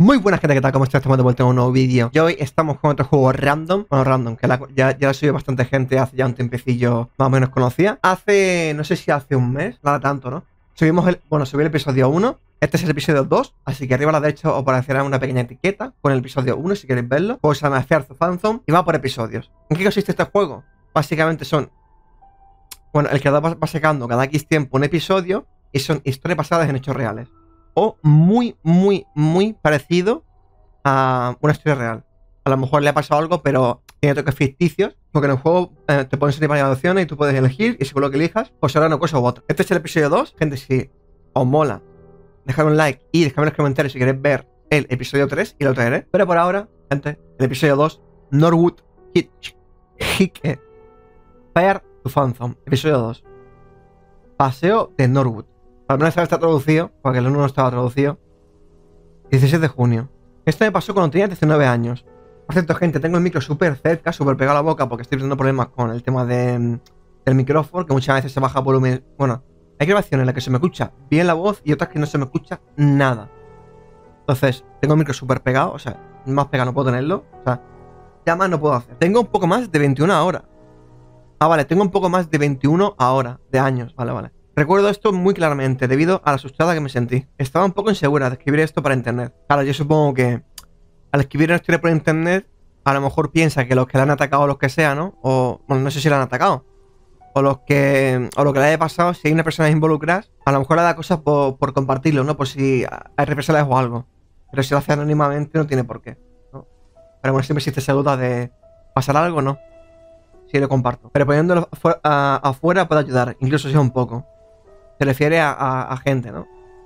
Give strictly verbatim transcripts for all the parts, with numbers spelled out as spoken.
Muy buenas gente, ¿qué tal? ¿Cómo estáis? Estamos de vuelta en un nuevo vídeo. Y hoy estamos con otro juego random. Bueno, random, que la, ya, ya lo subió bastante gente hace ya un tiempecillo más o menos conocía. Hace, no sé si hace un mes, nada tanto, ¿no? Subimos el, bueno, subí el episodio uno. Este es el episodio dos, así que arriba a la derecha os aparecerá una pequeña etiqueta con el episodio uno si queréis verlo. Pues se llama Fear the Phantom y va por episodios. ¿En qué consiste este juego? Básicamente son... Bueno, el creador va sacando cada X tiempo un episodio y son historias basadas en hechos reales. O muy, muy, muy parecido a una historia real. A lo mejor le ha pasado algo, pero tiene toques ficticios, porque en el juego eh, te ponen varias opciones y tú puedes elegir, y según lo que elijas, pues será una cosa u otra. Este es el episodio dos. Gente, si os mola, dejad un like y dejadme en los comentarios si queréis ver el episodio tres y lo traeré. Pero por ahora, gente, el episodio dos, Norwood Hitch Hike Fear the Phantom, episodio dos. Paseo de Norwood. Al menos está traducido, porque el uno no estaba traducido. dieciséis de junio. Esto me pasó cuando tenía diecinueve años. Por cierto, gente, tengo el micro súper cerca, súper pegado a la boca, porque estoy teniendo problemas con el tema de, del micrófono, que muchas veces se baja volumen. Bueno, hay grabaciones en las que se me escucha bien la voz y otras que no se me escucha nada. Entonces, tengo el micro súper pegado, o sea, más pegado no puedo tenerlo. O sea, ya más no puedo hacer. Tengo un poco más de veintiuno ahora. Ah, vale, tengo un poco más de veintiuno ahora, de años, vale, vale. Recuerdo esto muy claramente, debido a la asustada que me sentí. Estaba un poco insegura de escribir esto para internet. Claro, yo supongo que al escribir una historia por internet, a lo mejor piensa que los que le han atacado o los que sea, ¿no? O, bueno, no sé si le han atacado. O los que, o lo que le haya pasado, si hay una persona involucrada, a lo mejor le da cosas por, por compartirlo, ¿no? Por si hay represalias o algo. Pero si lo hace anónimamente no tiene por qué, ¿no? Pero bueno, siempre existe esa duda de pasar algo, ¿no? Si lo comparto. Pero poniéndolo afuera, a, afuera puede ayudar, incluso si es un poco. Se refiere a, a, a gente, ¿no?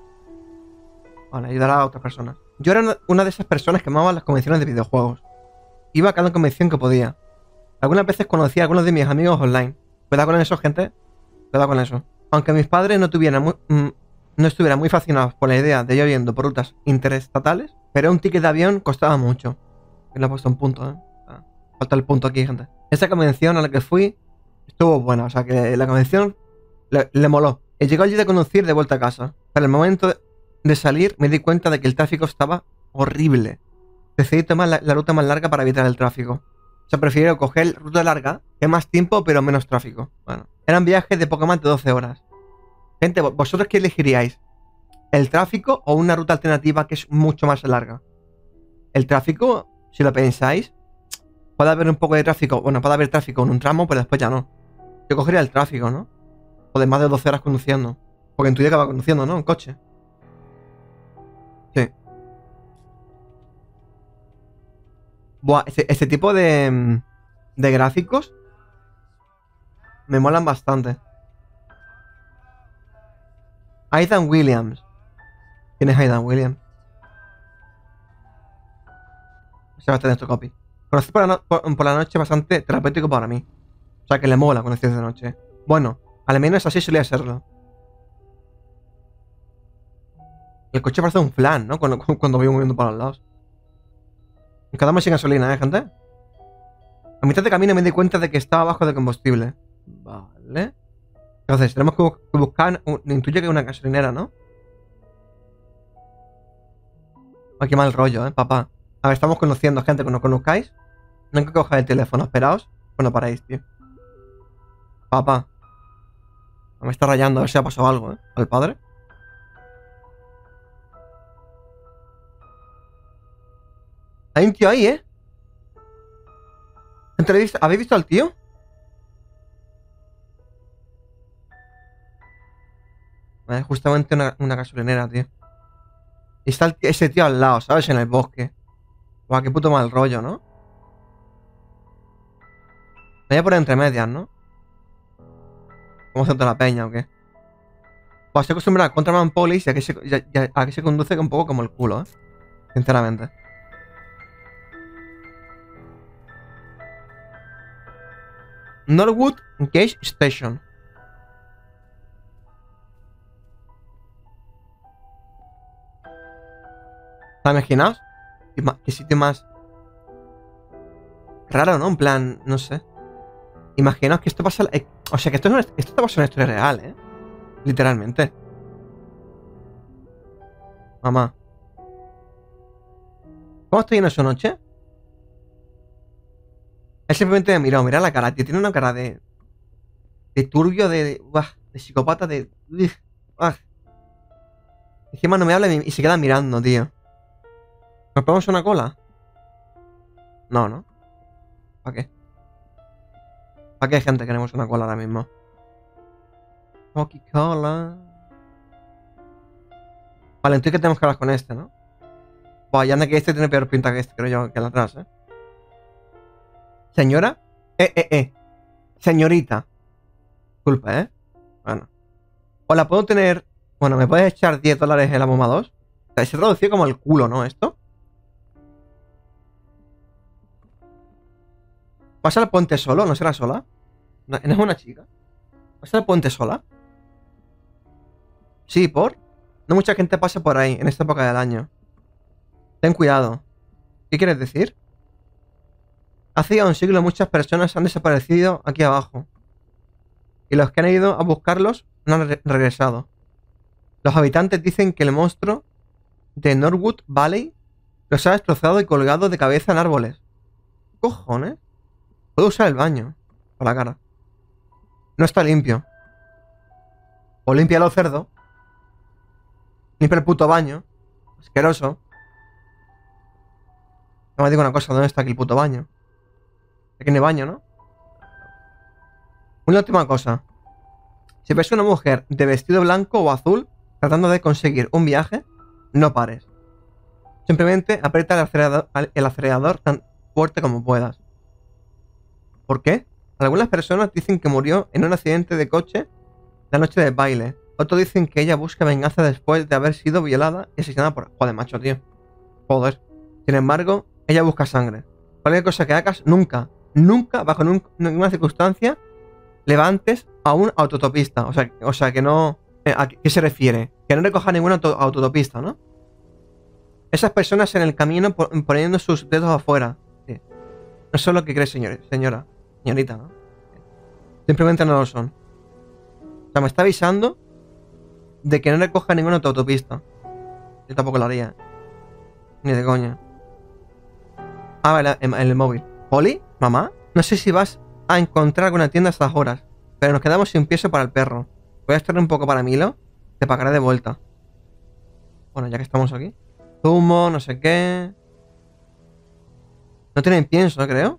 Vale, ayudar a otras personas. Yo era una de esas personas que amaban las convenciones de videojuegos. Iba a cada convención que podía. Algunas veces conocía a algunos de mis amigos online. Cuidado con eso, gente. Cuidado con eso. Aunque mis padres no tuvieran muy, mm, no estuvieran muy fascinados por la idea de yo yendo por rutas interestatales, pero un ticket de avión costaba mucho. Y le he puesto un punto, ¿eh? Ah, falta el punto aquí, gente. Esa convención a la que fui estuvo buena. O sea que la convención le, le moló. Llegó allí de conducir de vuelta a casa. Pero el momento de salir me di cuenta de que el tráfico estaba horrible. Decidí tomar la, la ruta más larga para evitar el tráfico. O sea, prefiero coger ruta larga, que es más tiempo pero menos tráfico. Bueno, eran viajes de poco más de doce horas. Gente, ¿vosotros qué elegiríais? ¿El tráfico o una ruta alternativa que es mucho más larga? El tráfico, si lo pensáis, puede haber un poco de tráfico. Bueno, puede haber tráfico en un tramo, pero después ya no. Yo cogería el tráfico, ¿no? O de más de doce horas conduciendo. Porque en tu día acaba conduciendo, ¿no? En coche. Sí. Buah, ese, ese tipo de, de gráficos me molan bastante. Aidan Williams. ¿Quién es Aidan Williams? Se va a tener tu copy. Conocí por la, no por, por la noche bastante terapéutico para mí. O sea que le mola conocer de noche. Bueno, al menos así solía serlo. El coche parece un flan, ¿no? Cuando, cuando voy moviendo por los lados. Y quedamos sin gasolina, ¿eh, gente? A mitad de camino me di cuenta de que estaba bajo de combustible. Vale. Entonces, tenemos que, bu que buscar... Un, intuyo que una gasolinera, ¿no? Oh, qué mal rollo, ¿eh, papá? A ver, estamos conociendo gente que no conozcáis. No hay que coger el teléfono, esperaos. Bueno, paráis, tío. Papá. Me está rayando, a ver si ha pasado algo, ¿eh? Al padre. Hay un tío ahí, ¿eh? ¿Habéis visto al tío? Vale, justamente una, una gasolinera, tío. Y está el tío, ese tío al lado, ¿sabes? En el bosque. Guau, qué puto mal rollo, ¿no? Me voy a poner entre medias, ¿no? ¿Cómo hace toda la peña o qué? Pues estoy acostumbrado a Contraband Police y a que, se, ya, ya, a que se conduce un poco como el culo, ¿eh? Sinceramente. Norwood Gauge Station. ¿Te imaginaos? ¿Qué sitio más raro, ¿no? En plan, no sé. Imaginaos que esto pasa... Eh, o sea, que esto, no es, esto está basado en una historia real, ¿eh? Literalmente. Mamá. ¿Cómo estoy en su noche? Él simplemente me miró, mira la cara, tío. Tiene una cara de... De turbio, de... De, uah, de psicópata, de... Ugh, uah. Encima no me habla y se queda mirando, tío. ¿Nos ponemos una cola? No, ¿no? ¿Para qué? ¿Para qué gente queremos una cola ahora mismo? Coca-Cola. Vale, entonces que tenemos que hablar con este, ¿no? Buah, ya anda que este tiene peor pinta que este, creo yo, que el atrás, ¿eh? ¿Señora? Eh, eh, eh. Señorita. Disculpa, ¿eh? Bueno. Hola, ¿puedo tener... Bueno, ¿me puedes echar diez dólares en la bomba dos? O sea, se tradució como el culo, ¿no? Esto. ¿Pasa el puente solo? ¿No será sola? ¿No, ¿no es una chica? ¿Pasa el puente sola? Sí, ¿por? No mucha gente pasa por ahí en esta época del año. Ten cuidado. ¿Qué quieres decir? Hace ya un siglo muchas personas han desaparecido aquí abajo. Y los que han ido a buscarlos no han re regresado. Los habitantes dicen que el monstruo de Norwood Valley los ha destrozado y colgado de cabeza en árboles. ¿Qué cojones? Puedo usar el baño. Por la cara. No está limpio. O límpialo, cerdo. Limpia el puto baño. Asqueroso. No me digo una cosa, ¿dónde está aquí el puto baño? Aquí no hay baño, ¿no? Una última cosa. Si ves una mujer de vestido blanco o azul tratando de conseguir un viaje, no pares. Simplemente aprieta el acelerador, el acelerador tan fuerte como puedas. ¿Por qué? Algunas personas dicen que murió en un accidente de coche la noche del baile. Otros dicen que ella busca venganza después de haber sido violada y asesinada por... Joder, macho, tío. Joder. Sin embargo, ella busca sangre. Cualquier cosa que hagas, nunca, nunca, bajo ninguna circunstancia, levantes a un autotopista. O sea, o sea que no... ¿A qué se refiere? Que no recoja ninguna auto autotopista, ¿no? Esas personas en el camino poniendo sus dedos afuera. Sí. No son lo que cree, señor, señora. Señorita, ¿no? Simplemente no lo son. O sea, me está avisando de que no recoja ninguna autotopista. Yo tampoco lo haría. Ni de coña. Ah, vale, en, en el móvil. ¿Holly? ¿Mamá? No sé si vas a encontrar alguna tienda a estas horas, pero nos quedamos sin pienso para el perro. Voy a estar un poco para Milo. Te pagaré de vuelta. Bueno, ya que estamos aquí. Zumo, no sé qué. No tienen pienso, ¿no creo?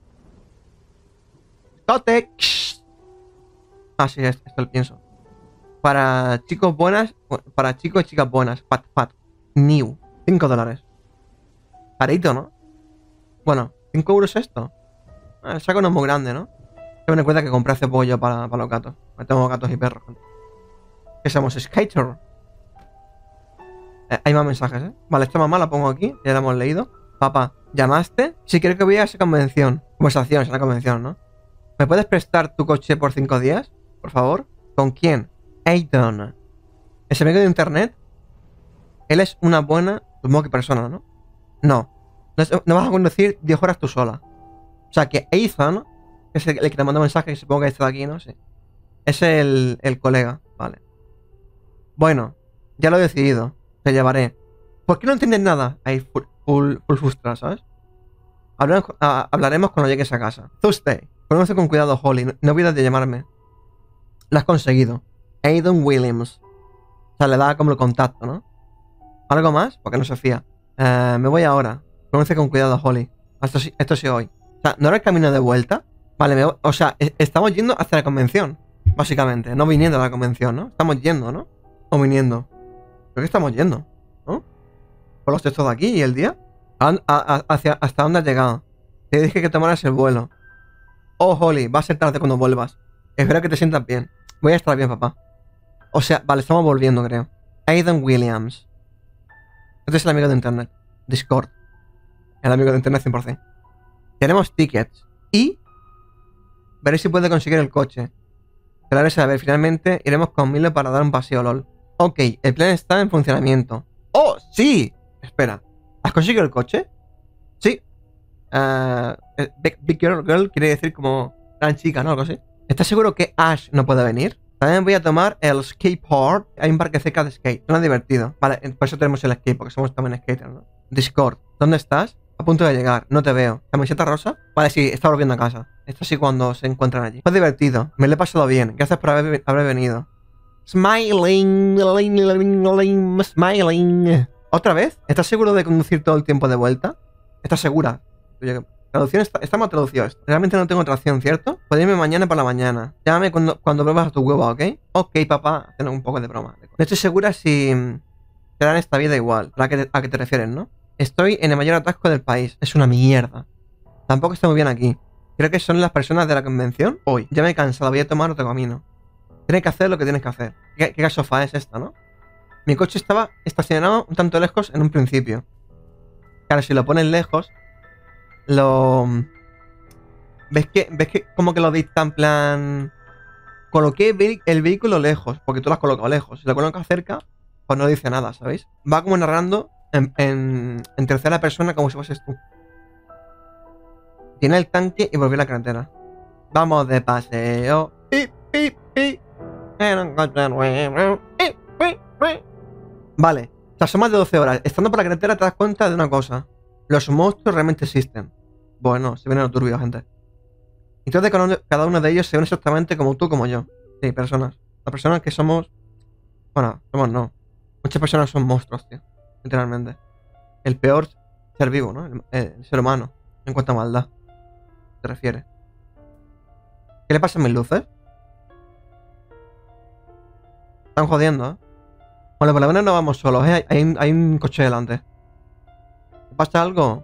¡Cotex! Ah, sí, esto es el pienso. Para chicos buenas. Para chicos y chicas buenas. Pat, pat. New. cinco dólares. Carito, ¿no? Bueno, ¿cinco euros esto? Ah, el saco no es muy grande, ¿no? Ten en cuenta que compré hace pollo para, para los gatos. Me tengo gatos y perros. ¿Qué somos? Skater. Eh, hay más mensajes, ¿eh? Vale, esta mamá la pongo aquí. Ya la hemos leído. Papá, ¿llamaste? Si quieres que voy a esa convención. Conversación, es una convención, ¿no? ¿Me puedes prestar tu coche por cinco días? Por favor. ¿Con quién? Aidan. ¿Es amigo de internet? Él es una buena... Supongo que persona, ¿no? No. No, no vas a conducir diez horas tú sola. O sea que Ethan, que es el, el que te mandó mensaje, que supongo que está de aquí, ¿no? Sí. Es el, el colega. Vale. Bueno, ya lo he decidido. Te llevaré. ¿Por qué no entiendes nada? Ahí full, full, full frustrado, ¿sabes? Hablaremos, a, hablaremos cuando llegues a casa. Tuesday. Conoce con cuidado, Holly. No, no olvides de llamarme. Lo has conseguido. Aidan Williams. O sea, le da como el contacto, ¿no? ¿Algo más? Porque no se fía. Eh, me voy ahora. Conoce con cuidado, Holly. Esto sí, esto sí hoy. O sea, ¿no era el camino de vuelta? Vale, me, o sea, estamos yendo hacia la convención. Básicamente, no viniendo a la convención, ¿no? Estamos yendo, ¿no? O viniendo. Creo que estamos yendo, ¿no? Por los textos de aquí y el día. A, a, a, hacia, ¿Hasta dónde has llegado? Te dije que tomaras el vuelo. Oh, Holly, va a ser tarde cuando vuelvas. Espero que te sientas bien. Voy a estar bien, papá. O sea, vale, estamos volviendo, creo. Aidan Williams. Este es el amigo de internet. Discord. El amigo de internet cien por cien. Tenemos tickets. Y... veré si puedo conseguir el coche. Claro, a ver, finalmente iremos con Milo para dar un paseo, lol. Ok, el plan está en funcionamiento. ¡Oh, sí! Espera, ¿has conseguido el coche? Sí. Uh, big, big girl, girl quiere decir como gran chica, ¿no? Algo así. ¿Estás seguro que Ash no puede venir? También voy a tomar el skateboard. Hay un parque cerca de skate. Suena divertido. Vale, por eso tenemos el skate, porque somos también skaters, ¿no? Discord, ¿dónde estás? A punto de llegar. No te veo. ¿Camiseta rosa? Vale, sí, está volviendo a casa. Esto sí cuando se encuentran allí. Fue divertido. Me lo he pasado bien. Gracias por haber, haber venido. Smiling. Smiling. ¿Otra vez? ¿Estás seguro de conducir todo el tiempo de vuelta? ¿Estás segura? Oye, traducción está, está mal traducido esto. Realmente no tengo traducción, ¿cierto? Puedes irme mañana por la mañana. Llámame cuando, cuando vuelvas a tu huevo, ¿ok? Ok, papá. Haciendo un poco de broma. No estoy segura si te dan esta vida igual. ¿A qué, te, a qué te refieres, no? Estoy en el mayor atasco del país. Es una mierda. Tampoco está muy bien aquí. Creo que son las personas de la convención. Hoy. Ya me he cansado. Voy a tomar otro camino. Tienes que hacer lo que tienes que hacer. ¿Qué, qué sofá es esta, no? Mi coche estaba estacionado un tanto lejos en un principio. Claro, si lo pones lejos, lo... ¿Ves que, ves que como que lo dicta en plan... Coloqué el vehículo lejos, porque tú lo has colocado lejos. Si lo colocas cerca, pues no dice nada, ¿sabéis? Va como narrando en, en, en tercera persona como si fueses tú. Tiene el tanque y volvió a la carretera. Vamos de paseo. Pip, pip, pip. Vale, tras más de doce horas estando por la carretera te das cuenta de una cosa. Los monstruos realmente existen. Bueno, se vienen los turbios, gente. Entonces cada uno de ellos se ven exactamente como tú, como yo. Sí, personas. Las personas que somos... Bueno, somos no. Muchas personas son monstruos, tío. Literalmente. El peor ser vivo, ¿no? El, el ser humano. En cuanto a maldad. ¿Te refieres? ¿Qué le pasa a mis luces? Están jodiendo, ¿eh? Bueno, por lo menos no vamos solos, ¿eh? Hay, hay un coche delante. ¿Le pasa algo?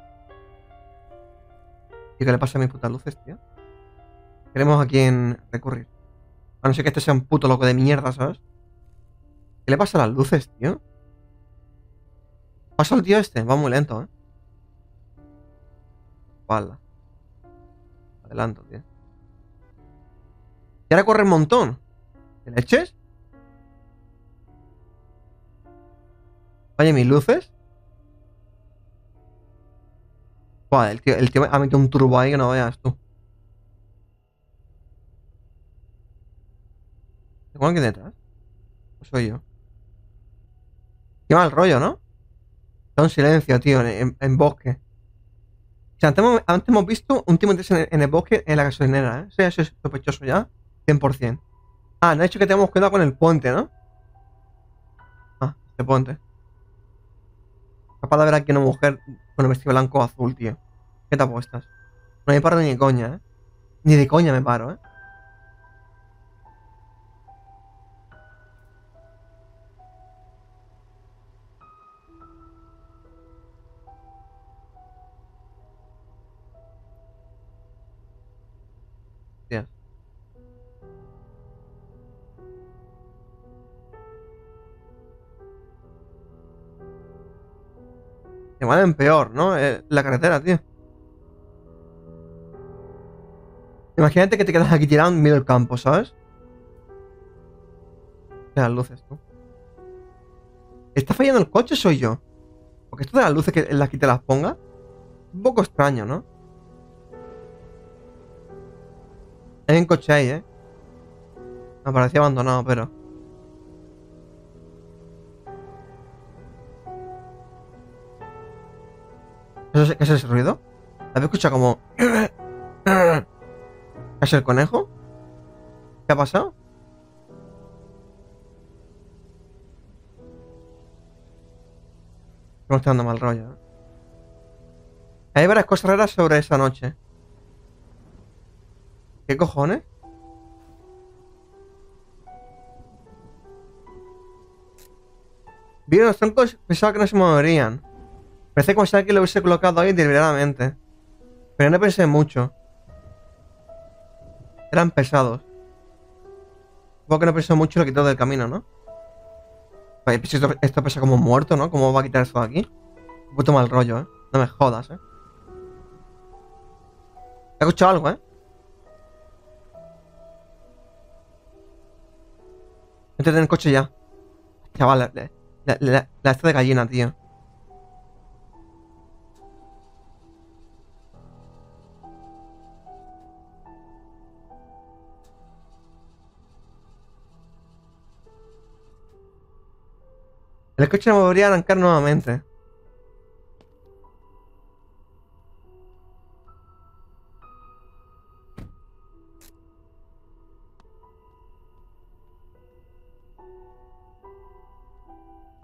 ¿Y qué le pasa a mis putas luces, tío? Queremos a quién recurrir. A no ser que este sea un puto loco de mierda, ¿sabes? ¿Qué le pasa a las luces, tío? Pasa el tío este, va muy lento, ¿eh? Vale. Adelanto, tío. Y ahora corre un montón. ¿Te leches? Oye, mis luces. Buah, el tío, el tío ha metido un turbo ahí que no veas tú. ¿Tengo alguien detrás? Pues soy yo. Qué mal rollo, ¿no? Está en silencio, tío, en, en bosque. O sea, antes hemos, antes hemos visto un tío meterse en, en el bosque en la gasolinera, ¿eh? Eso ya es sospechoso ya. cien por ciento. Ah, no ha dicho que tengamos cuidado con el puente, ¿no? Ah, este puente. Capaz de ver aquí una mujer con el vestido blanco o azul, tío. ¿Qué te apuestas? No me paro ni de coña, ¿eh? Ni de coña me paro, ¿eh? Tío. De mal en peor, ¿no? Eh, la carretera, tío. Imagínate que te quedas aquí tirado en medio del campo, ¿sabes? De las luces, tú. ¿Está fallando el coche o soy yo? Porque esto de las luces que en las que te las ponga. Un poco extraño, ¿no? Hay un coche ahí, ¿eh? Me parecía abandonado, pero... ¿Qué es, qué es ese ruido? ¿Habéis escuchado como... ¿Es el conejo? ¿Qué ha pasado? Me está dando mal rollo, ¿eh? Hay varias cosas raras sobre esa noche. ¿Qué cojones? Vi los troncos, pensaba que no se moverían. Parece como si alguien lo hubiese colocado ahí deliberadamente. Pero no pensé mucho. Eran pesados. Supongo que no pensé mucho y lo quitó del camino, ¿no? Oye, pues esto, esto pesa como muerto, ¿no? ¿Cómo va a quitar eso de aquí? Un puto mal rollo, ¿eh? No me jodas, ¿eh? He escuchado algo, ¿eh? Métete en el coche ya. Chaval, la, la, la, la, la esta de gallina, tío. El coche no volvería a arrancar nuevamente.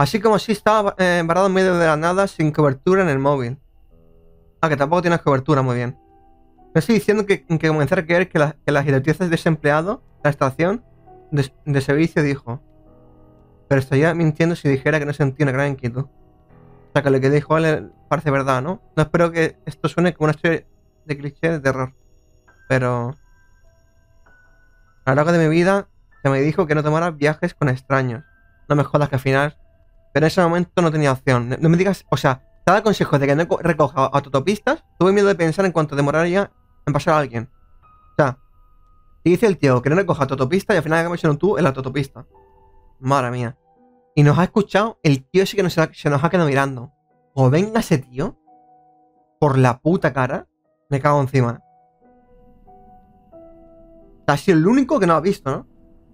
Así como si estaba eh, varado en medio de la nada sin cobertura en el móvil. Ah, que tampoco tienes cobertura, muy bien. No estoy diciendo que, que comencé a creer que, la, que las directrices de ese empleado, la estación de, de servicio dijo. Pero estaría mintiendo si dijera que no sentía una gran inquietud. O sea, que lo que dijo él parece verdad, ¿no? No espero que esto suene como una historia de cliché de terror. Pero... a lo largo de mi vida se me dijo que no tomara viajes con extraños. No me jodas que al final... Pero en ese momento no tenía opción. No me digas... O sea, te da consejos de que no recoja autopistas. Tuve miedo de pensar en cuánto demoraría en pasar a alguien. O sea, y dice el tío que no recoja autopista y al final hagamos tú en la autopista. Madre mía. Y nos ha escuchado el tío ese que nos, se nos ha quedado mirando. O venga ese tío por la puta cara. Me cago encima. Ha sido el único que no ha visto, ¿no?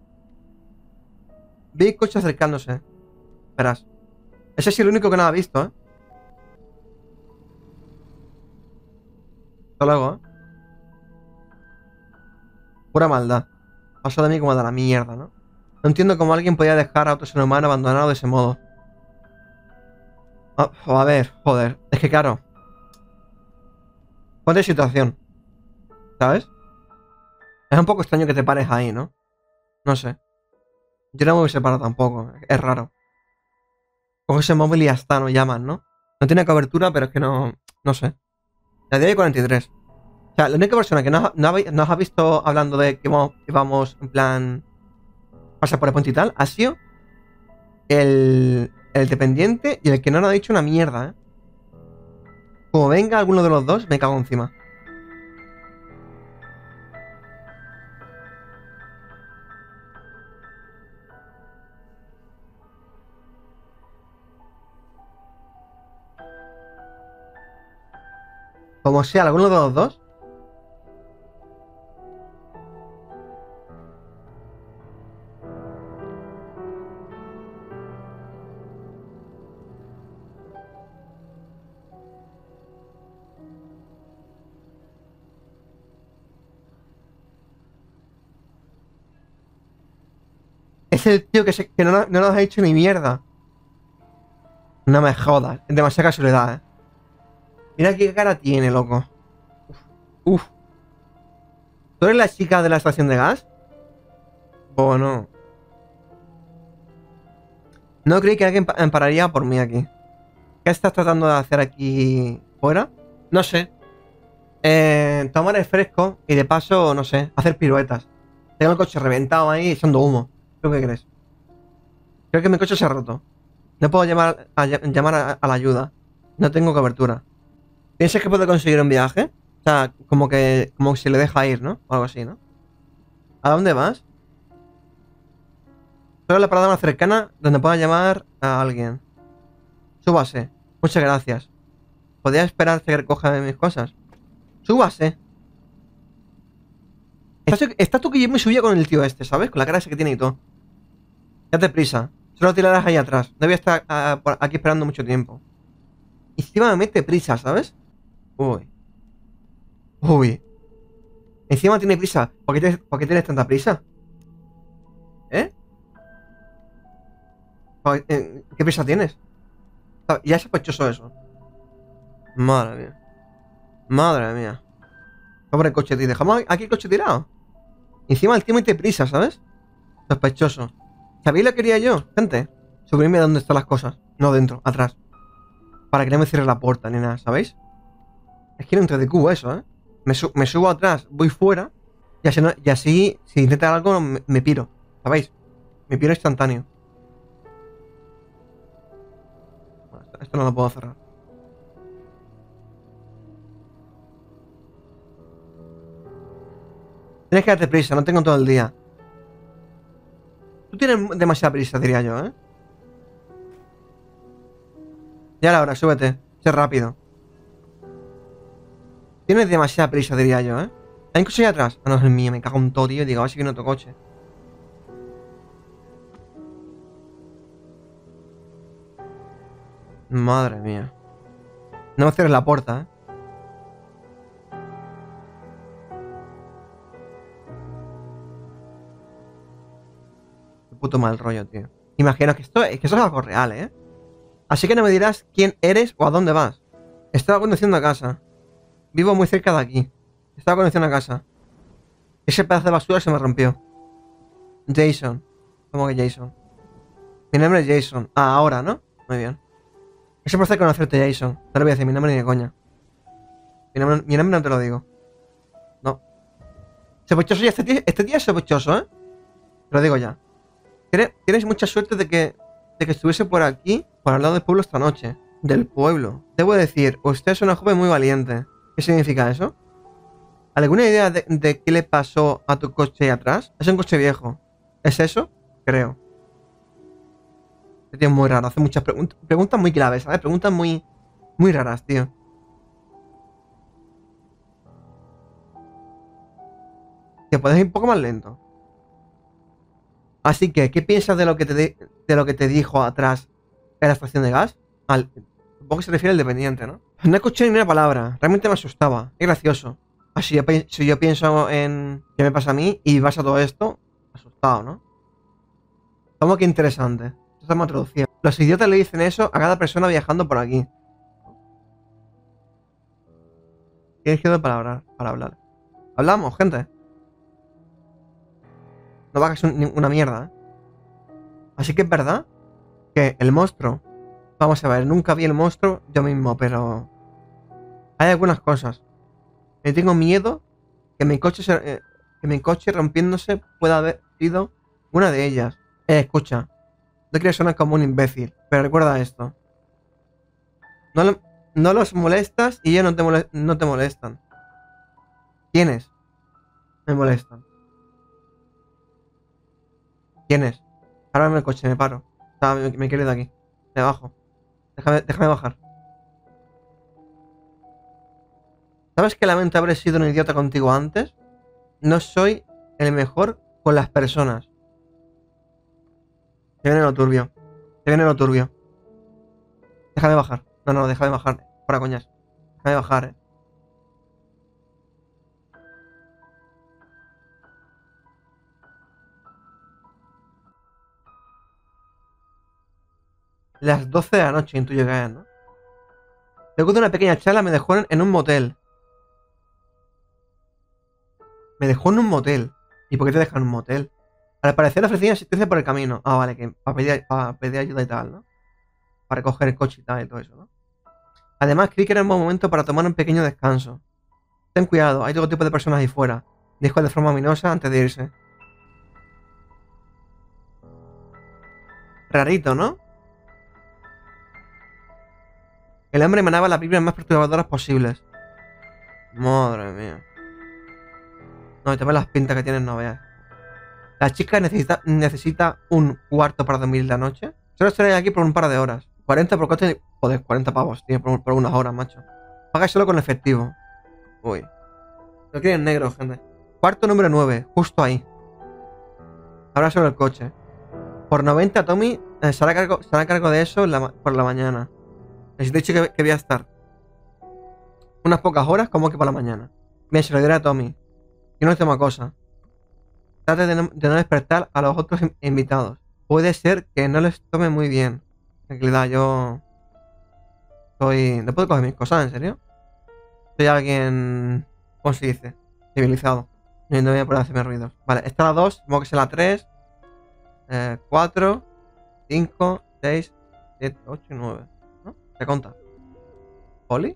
Vi el coche acercándose. Verás. Ese ha sido el único que no ha visto, ¿eh? Hasta luego, ¿eh? Pura maldad. Pasó de mí como de la mierda, ¿no? No entiendo cómo alguien podía dejar a otro ser humano abandonado de ese modo. Oh, a ver, joder. Es que claro. Ponte situación. ¿Sabes? Es un poco extraño que te pares ahí, ¿no? No sé. Yo no me hubiese parado tampoco. Es raro. Coge ese móvil y ya está, no llaman, ¿no? No tiene cobertura, pero es que no... No sé. La de cuarenta y tres. O sea, la única persona que nos, no, nos ha visto hablando de que vamos, que vamos en plan... pasar por el puente y tal, ha sido... El... El dependiente y el que no nos ha dicho una mierda, ¿eh? Como venga alguno de los dos, me cago encima. Como sea alguno de los dos. Es el tío que, se, que no, no nos ha dicho ni mierda. No me jodas. Es demasiada casualidad, ¿eh? Mira qué cara tiene, loco. Uf. Uf. ¿Tú eres la chica de la estación de gas? Bueno. No creí que alguien pararía por mí aquí. ¿Qué estás tratando de hacer aquí fuera? No sé. Eh, tomar el fresco y de paso, no sé, hacer piruetas. Tengo el coche reventado ahí echando humo. ¿Tú qué crees? Creo que mi coche se ha roto. No puedo llamar a, llamar a, a la ayuda. No tengo cobertura. ¿Piensas que puedo conseguir un viaje? O sea, como que como si le deja ir, ¿no? O algo así, ¿no? ¿A dónde vas? Solo la parada más cercana donde pueda llamar a alguien. Súbase. Muchas gracias. ¿Podría esperar que recoja mis cosas? Súbase. Estás, estás tú que yo me subía con el tío este, ¿sabes? Con la cara esa que tiene y todo. Date prisa. Solo tirarás ahí atrás. No voy a estar uh, por aquí esperando mucho tiempo. Y encima me mete prisa, ¿sabes? Uy. Uy. Encima tiene prisa. ¿Por qué, te, ¿por qué tienes tanta prisa? ¿Eh? ¿Qué prisa tienes? Ya es sospechoso eso. Madre mía. Madre mía. Pobre coche, tío. Dejamos aquí el coche tirado. Encima el tío mete prisa, ¿sabes? Sospechoso. ¿Sabéis lo que quería yo? Gente, subirme a donde están las cosas. No dentro, atrás. Para que no me cierre la puerta ni nada, ¿sabéis? Es que no entre de cubo eso, ¿eh? Me, su me subo atrás, voy fuera. Y así, no, y así si intenta algo, me, me piro. ¿Sabéis? Me piro instantáneo. Bueno, esto, esto no lo puedo cerrar. Tienes que darte prisa, no tengo todo el día. Tú tienes demasiada prisa, diría yo, ¿eh? Ya la hora, súbete. Sé rápido. Tienes demasiada prisa, diría yo, ¿eh? ¿Hay un coche ahí atrás? Ah, no, es el mío, me cago en todo, tío. Digo, a ver si viene otro coche. Madre mía. No me cierres la puerta, ¿eh? Qué puto mal rollo, tío. Imagino que esto, es que esto es algo real, ¿eh? Así que no me dirás quién eres o a dónde vas. Estaba conduciendo a casa. Vivo muy cerca de aquí. Estaba conduciendo a casa. Ese pedazo de basura se me rompió. Jason. ¿Cómo que Jason? Mi nombre es Jason. Ah, ahora, ¿no? Muy bien. Es un placer conocerte, Jason. No le voy a decir mi nombre ni de coña. Mi nombre, mi nombre no te lo digo. No. Sospechoso ya. Este tío, este tío es sospechoso, ¿eh? Te lo digo ya. Tienes, tienes mucha suerte de que, de que estuviese por aquí, por al lado del pueblo esta noche. Del pueblo. Debo decir, usted es una joven muy valiente. ¿Qué significa eso? ¿Alguna idea de, de qué le pasó a tu coche ahí atrás? Es un coche viejo. ¿Es eso? Creo. Este tío es muy raro. Hace muchas preguntas. Preguntas muy claves, ¿sabes? Preguntas muy, muy raras, tío. Te puedes ir un poco más lento. Así que, ¿qué piensas de lo que te, de, de lo que te dijo atrás en la estación de gas? Al, supongo que se refiere al dependiente, ¿no? No escuché ni una palabra. Realmente me asustaba. Es gracioso. Así yo, si yo pienso en qué me pasa a mí y pasa todo esto, asustado, ¿no? Como que interesante. Esto está mal traducido. Los idiotas le dicen eso a cada persona viajando por aquí. Tienes que para hablar, para hablar. Hablamos, gente. No bajes un, una mierda, ¿eh? Así que es verdad que el monstruo... Vamos a ver, nunca vi el monstruo yo mismo, pero... Hay algunas cosas. Me tengo miedo que mi coche se, eh, que mi coche rompiéndose pueda haber sido una de ellas. Eh, escucha. No quiero sonar como un imbécil, pero recuerda esto. No, lo, no los molestas y ellos no te, mole, no te molestan. ¿Quiénes me molestan? ¿Quiénes? Párame el coche, me paro. O sea, me, me quiero ir de aquí. Me bajo. Déjame, déjame bajar. ¿Sabes que lamento haber sido un idiota contigo antes? No soy el mejor con las personas. Se viene lo turbio. Se viene lo turbio. Déjame bajar. No, no, déjame bajar. Para coñas. Déjame bajar, eh. Las doce de la noche intuyo que es, ¿no? Luego de una pequeña charla me dejó en, en un motel. Me dejó en un motel. ¿Y por qué te dejan en un motel? Al parecer ofrecían asistencia por el camino. Ah, vale, que para pedir, para pedir ayuda y tal, ¿no? Para recoger el coche y tal y todo eso, ¿no? Además, creí que era un buen momento para tomar un pequeño descanso. Ten cuidado, hay todo tipo de personas ahí fuera. Dijo de forma ominosa antes de irse. Rarito, ¿no? El hombre emanaba las vibras más perturbadoras posibles. Madre mía. No, y también las pintas que tienen, no veas. La chica necesita, necesita un cuarto para dormir la noche. Solo estaré aquí por un par de horas. cuarenta por coste. Joder, cuarenta pavos, tío, por, por unas horas, macho. Paga solo con efectivo. Uy. Lo quieren negro, gente. Cuarto número nueve, justo ahí. Ahora sobre el coche. Por noventa, Tommy eh, se hará cargo, se hará cargo de eso la, por la mañana. Les he dicho que, que voy a estar unas pocas horas, como que por la mañana. Bien, se lo diré a Tommy. Y una última cosa. Trate de no, de no despertar a los otros invitados. Puede ser que no les tome muy bien. Tranquilidad, yo... Soy... No puedo coger mis cosas, ¿en serio? Soy alguien... ¿Cómo se dice? Civilizado. Y no voy a poder hacerme ruidos. Vale, esta es la dos, supongo que es la tres. Eh, cuatro, cinco, seis, siete, ocho y nueve. ¿No? ¿Te conta? ¿Poli?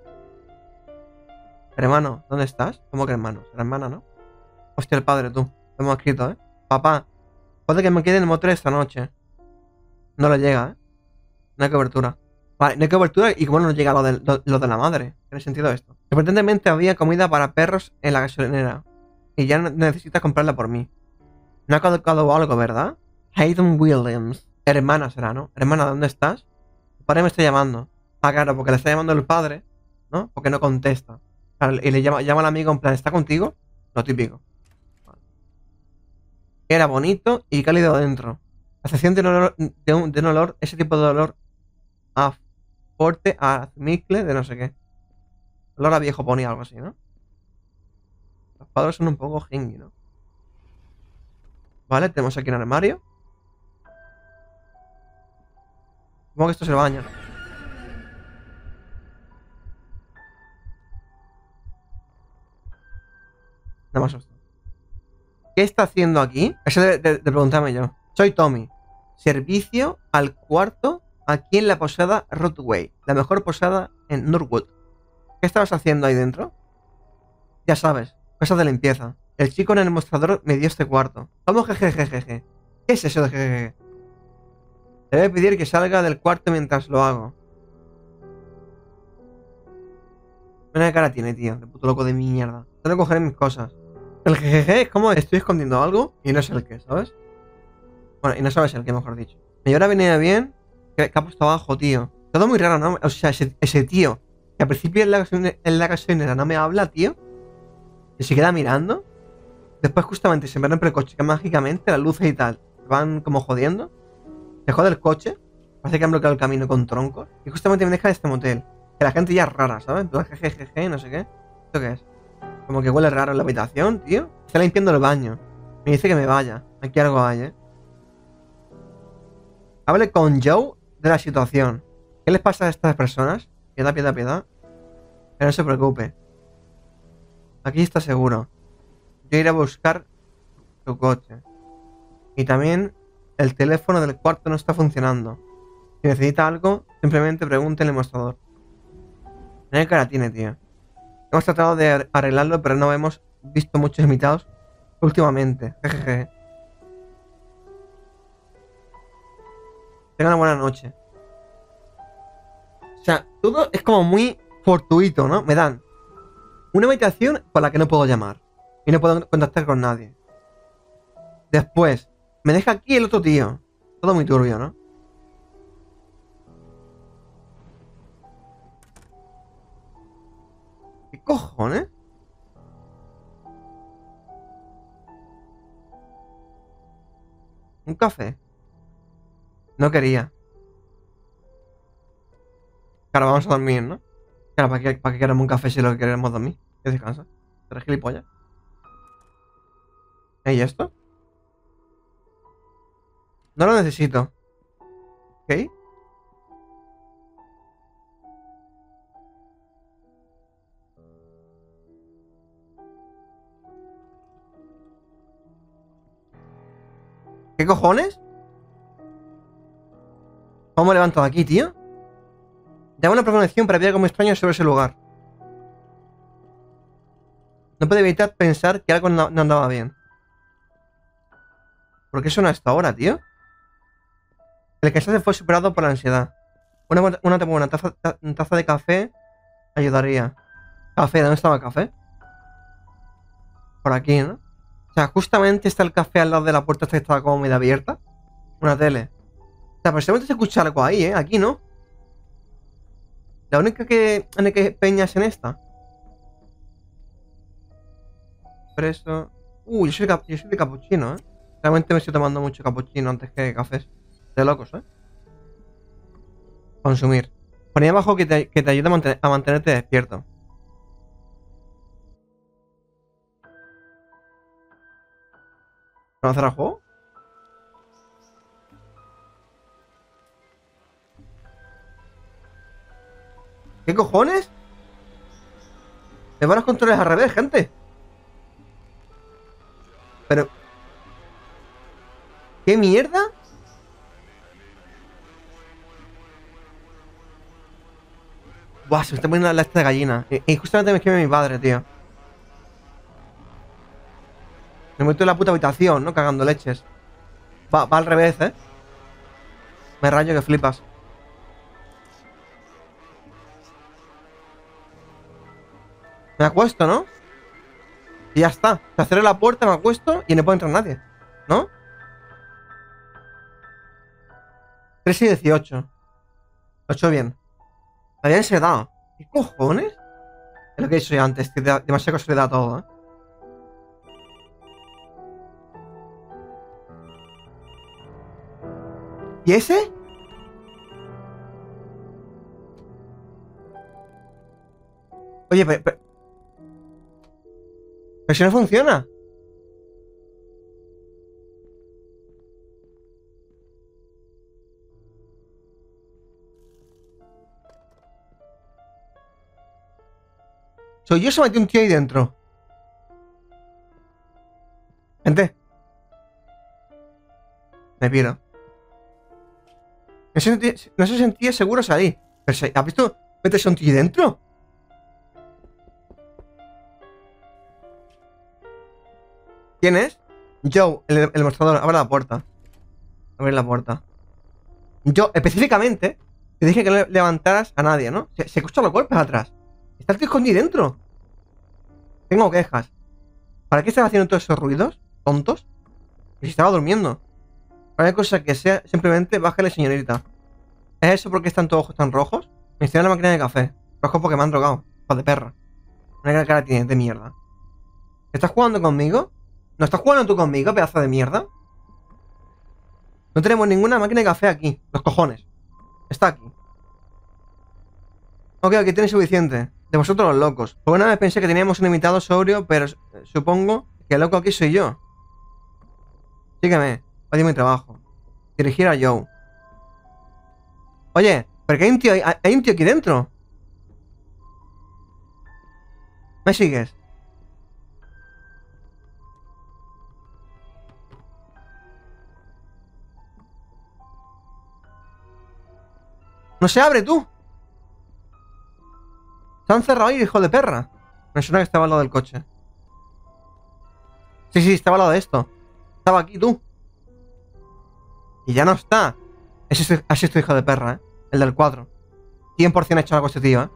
Hermano, ¿dónde estás? ¿Cómo que hermano? ¿La hermana, no? Hostia, el padre, tú. Lo hemos escrito, ¿eh? Papá, puede que me quede en el motel esta noche. No le llega, ¿eh? No hay cobertura. Vale, no hay cobertura y como no nos llega lo de, lo, lo de la madre. ¿Tiene sentido esto? Sorprendentemente había comida para perros en la gasolinera. Y ya no necesitas comprarla por mí. No ha caducado algo, ¿verdad? Hayden Williams. Hermana será, ¿no? Hermana, ¿dónde estás? Tu padre me está llamando. Ah, claro, porque le está llamando el padre, ¿no? Porque no contesta. Claro, y le llama, llama al amigo en plan, ¿está contigo? Lo típico. Vale. Era bonito y cálido dentro. La excepción de un olor, de un, de un olor, ese tipo de olor a fuerte, a azmicle, de no sé qué. Olor a viejo pony, algo así, ¿no? Los cuadros son un poco jingy, ¿no? Vale, tenemos aquí un armario. ¿Cómo que esto es el baño? Nada más susto. ¿Qué está haciendo aquí? Eso de, de, de preguntarme yo. Soy Tommy. Servicio al cuarto aquí en la posada Roadway. La mejor posada en Norwood. ¿Qué estabas haciendo ahí dentro? Ya sabes, cosas de limpieza. El chico en el mostrador me dio este cuarto. ¿Cómo jejejejeje? ¿Qué es eso de jejeje? Debe pedir que salga del cuarto mientras lo hago. Buena cara tiene, tío. De puto loco de mierda. Tengo que coger mis cosas. El jejeje es como estoy escondiendo algo y no sé el qué, ¿sabes? Bueno, y no sabes el qué, mejor dicho. Y ahora venía bien que, que ha puesto abajo, tío. Todo muy raro, ¿no? O sea, ese, ese tío que al principio en la, en la gasolinera no me habla, tío. Y se queda mirando. Después justamente se me rompe el coche, que mágicamente las luces y tal van como jodiendo. Se jode el coche. Parece que han bloqueado el camino con troncos. Y justamente me deja en este motel. Que la gente ya es rara, ¿sabes? Entonces, jejeje, no sé qué. ¿Esto qué es? Como que huele raro en la habitación, tío. Está limpiando el baño. Me dice que me vaya. Aquí algo hay, ¿eh? Hable con Joe de la situación. ¿Qué les pasa a estas personas? Piedad, piedad, piedad. Que no se preocupe. Aquí está seguro. Yo iré a buscar su coche. Y también el teléfono del cuarto no está funcionando. Si necesita algo, simplemente pregunte en el mostrador. Mira qué cara tiene, tío. Hemos tratado de arreglarlo, pero no hemos visto muchos invitados últimamente. Jejeje. Tenga una buena noche. O sea, todo es como muy fortuito, ¿no? Me dan una habitación por la que no puedo llamar. Y no puedo contactar con nadie. Después, me deja aquí el otro tío. Todo muy turbio, ¿no? ¿Qué cojones? ¿Un café? No quería. Claro, vamos a dormir, ¿no? Claro, ¿para qué, para qué queremos un café si lo que queremos dormir? ¿Qué descansa? ¿Eres gilipollas? ¿Y esto? No lo necesito. ¿Ok? ¿Qué cojones? ¿Cómo me levanto de aquí, tío? Llama una premonición para ver algo muy extraño sobre ese lugar. No puede evitar pensar que algo no, no andaba bien. ¿Por qué suena hasta ahora, tío? El cansancio fue superado por la ansiedad. Una, buena- una buena taza, ta- taza de café ayudaría. ¿Café? ¿Dónde estaba el café? Por aquí, ¿no? O sea, justamente está el café al lado de la puerta esta que estaba como medio abierta. Una tele. O sea, pero seguramente se escucha algo ahí, ¿eh? Aquí, ¿no? La única que... en la que peña es en esta. Preso. Uh, yo soy, cap- yo soy de capuchino, ¿eh? Realmente me estoy tomando mucho capuchino antes que cafés. De locos, ¿eh? Consumir. Ponía abajo que te, que te ayuda a, mantener- a mantenerte despierto. ¿Conocer el juego? ¿Qué cojones? Me van los controles al revés, gente. Pero... ¿qué mierda? Buah, se me está poniendo la esta de gallina. Y, y justamente me escribe mi padre, tío. Me meto en la puta habitación, ¿no? Cagando leches. Va, va al revés, ¿eh? Me rayo que flipas. Me acuesto, ¿no? Y ya está. Se cerré la puerta, me acuesto y no puede entrar nadie. ¿No? tres y dieciocho. Lo he hecho bien. Me había ensedado. ¿Qué cojones? Es lo que he dicho yo antes, que da- demasiado casualidad todo, ¿eh? ¿Y ese? Oye, pero, pero, pero si no funciona. Soy yo, se metió un tío ahí dentro. Gente. Me piro. No se sentía, no se sentía seguro salir. Pero si, ¿has visto meterse un tío ahí dentro? ¿Quién es? Joe, el, el mostrador. Abre la puerta. Abre la puerta. Yo, específicamente, te dije que no levantaras a nadie, ¿no? Se, se escuchan los golpes atrás. Está el tío escondido dentro. Tengo quejas. ¿Para qué estaba haciendo todos esos ruidos? ¿Tontos? Y si estaba durmiendo. Cualquier cosa que sea, simplemente bájale, señorita. ¿Es eso porque están todos ojos tan rojos? Me hicieron la máquina de café. Rojo porque me han drogado. Hijo de perra. Una cara tienes de mierda. ¿Estás jugando conmigo? ¿No estás jugando tú conmigo, pedazo de mierda? No tenemos ninguna máquina de café aquí. Los cojones. Está aquí. Ok, aquí tenéis suficiente. De vosotros los locos. Por una vez pensé que teníamos un invitado sobrio, pero supongo que el loco aquí soy yo. Sígueme. Oye, mi trabajo. Dirigir a Joe. Oye, ¿pero qué hay un tío, hay, hay un tío aquí dentro? ¿Me sigues? ¡No se abre, tú! Se han cerrado ahí, hijo de perra. Me suena que estaba al lado del coche. Sí, sí, estaba al lado de esto. Estaba aquí, tú. Y ya no está. Ese es, así es tu hijo de perra, ¿eh? El del cuadro. cien por cien ha hecho algo este tío, ¿eh?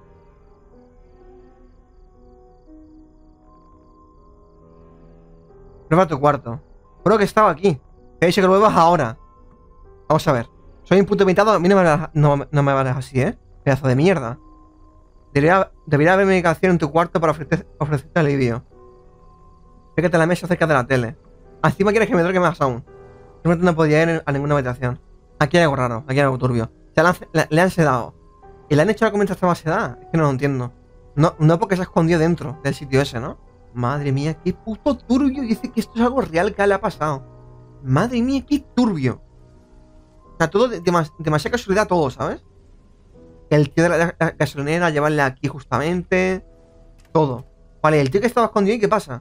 Prueba tu cuarto. Creo que estaba aquí. Que dice que lo vuelvas ahora. Vamos a ver. Soy un puto invitado. A mí no me vale, no, no me vales así, ¿eh? Pedazo de mierda. Debería, debería haber medicación en tu cuarto para ofrecer, ofrecerte alivio. Fíjate en la mesa cerca de la tele. Encima quieres que me drogue más aún. Simplemente no podía ir a ninguna habitación. Aquí hay algo raro, aquí hay algo turbio. Se le han, le, le han sedado. ¿Y le han hecho algo mientras estaba sedada? Es que no lo entiendo. No, no porque se ha escondido dentro del sitio ese, ¿no? Madre mía, qué puto turbio. Dice que esto es algo real que le ha pasado. Madre mía, qué turbio. O sea, todo de, de, demasiada casualidad todo, ¿sabes? El tío de la, la, la gasolinera, llevarle aquí justamente. Todo. Vale, el tío que estaba escondido, ¿y qué pasa?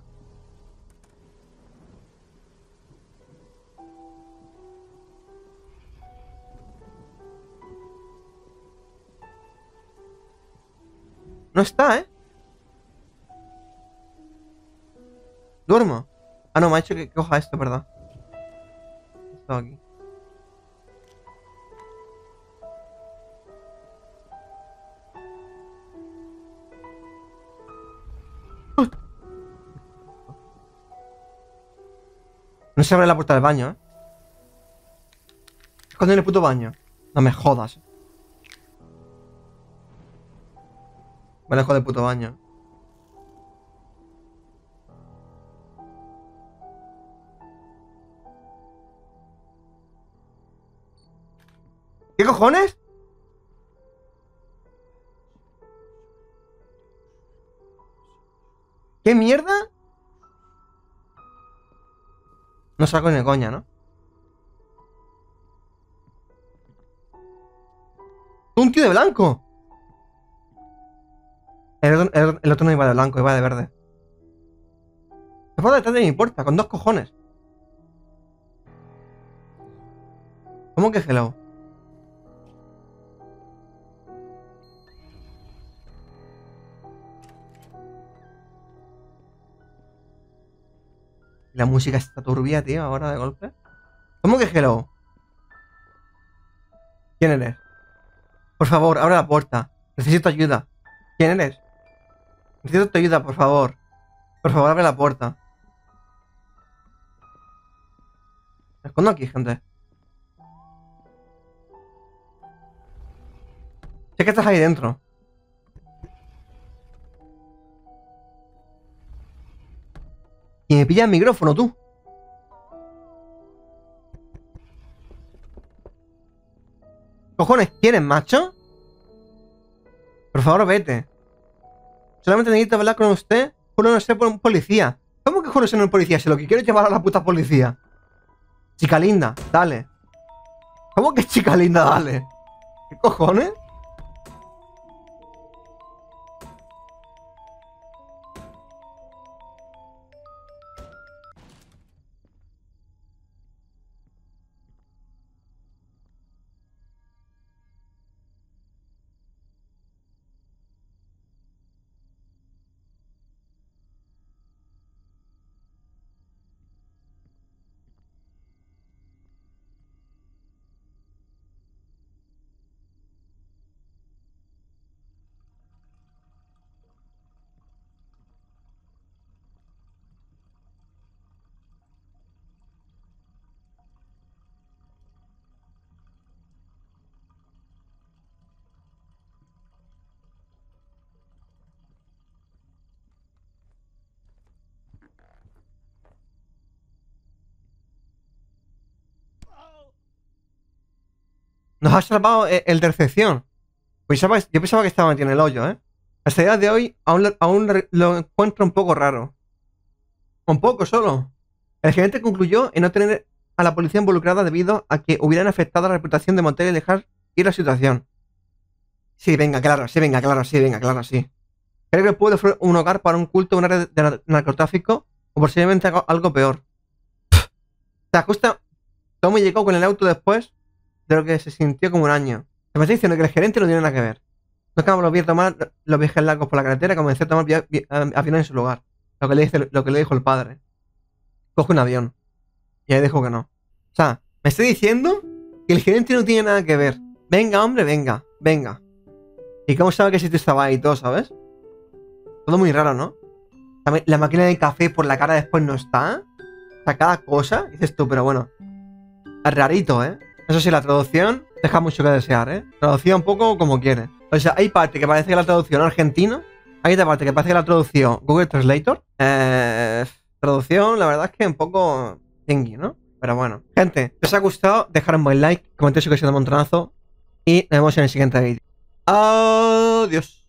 No está, ¿eh? Duermo. Ah, no, me ha dicho que, que coja esto, ¿verdad? Estaba aquí. No se abre la puerta del baño, ¿eh? Esconde en el puto baño. No me jodas. Me alejo del puto baño. ¿Qué cojones? ¿Qué mierda? No salgo ni de coña, ¿no? ¡Un tío de blanco! El otro, el, el otro no iba de blanco, iba de verde. Se fue detrás de mi puerta, con dos cojones. ¿Cómo que hello? La música está turbia, tío, ahora de golpe. ¿Cómo que hello? ¿Quién eres? Por favor, abre la puerta. Necesito ayuda. ¿Quién eres? Necesito tu ayuda, por favor. Por favor, abre la puerta. Me escondo aquí, gente. Sé que estás ahí dentro. Y me pilla el micrófono, tú. ¿Cojones quieres, macho? Por favor, vete. Solamente necesito hablar con usted. Juro no ser por un policía. ¿Cómo que juro ser un policía? Si lo que quiero es llevar a la puta policía. Chica linda, dale. ¿Cómo que chica linda, dale? ¿Qué cojones? Nos ha salvado el, el de recepción. Pensaba, yo pensaba que estaba metido en el hoyo, ¿eh? Hasta el día de hoy aún, lo, aún lo encuentro un poco raro. Un poco solo. El gerente concluyó en no tener a la policía involucrada debido a que hubieran afectado la reputación de Montero y dejar ir la situación. Sí, venga, claro, sí, venga, claro, sí, venga, claro, sí. Creo que puede ser un hogar para un culto, un área de narcotráfico o posiblemente algo, algo peor. Se ajusta. Tommy llegó con el auto después de lo que se sintió como un año. Se me está diciendo que el gerente no tiene nada que ver. No acabamos los tomar los viajes largos por la carretera, comencé a tomar avión en su lugar. Lo que, le dice, lo que le dijo el padre. Coge un avión. Y ahí dijo que no. O sea, me estoy diciendo que el gerente no tiene nada que ver. Venga, hombre, venga, venga. ¿Y cómo sabe que si tú estabas ahí y todo, sabes? Todo muy raro, ¿no? La, la máquina de café por la cara después no está. O sea, cada cosa, dices tú, pero bueno. Es rarito, ¿eh? Eso sí, la traducción deja mucho que desear, ¿eh? Traducción un poco como quiere. O sea, hay parte que parece que la traducción argentino. Hay otra parte que parece que la traducción Google Translator. Eh, traducción, la verdad es que un poco thingy, ¿no? Pero bueno. Gente, si os ha gustado, dejad un buen like, comentéis si queréis un montonazo. Y nos vemos en el siguiente vídeo. Adiós.